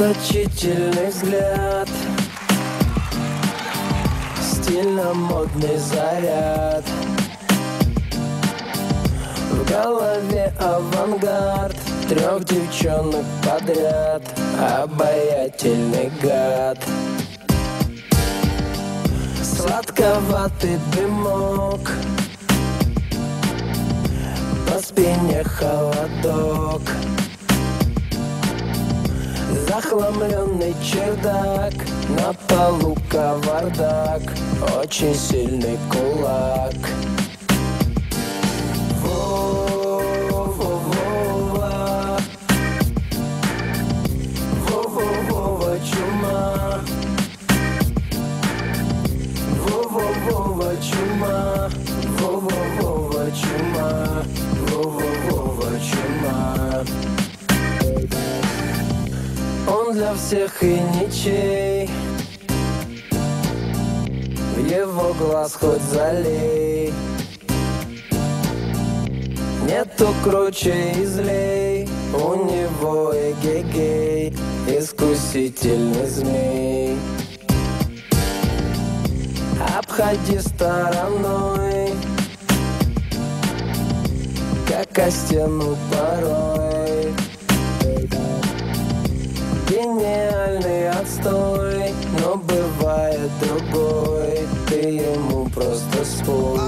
Расточительный взгляд, стильно-модный заряд, в голове авангард, 3 девчонок подряд, обаятельный гад. Сладковатый дымок, по спине холодок, захламленный чердак, на полу кавардак, очень сильный кулак. Вова, Вова, чума. Вова, чума. Вова, чума. Вова, чума. Он для всех и ничей, в его глаз хоть залей. Нету круче и злей, у него эгегей, искусительный змей. Обходи стороной, как о стену порой. Гениальный отстой, но бывает другой, ты ему просто спой.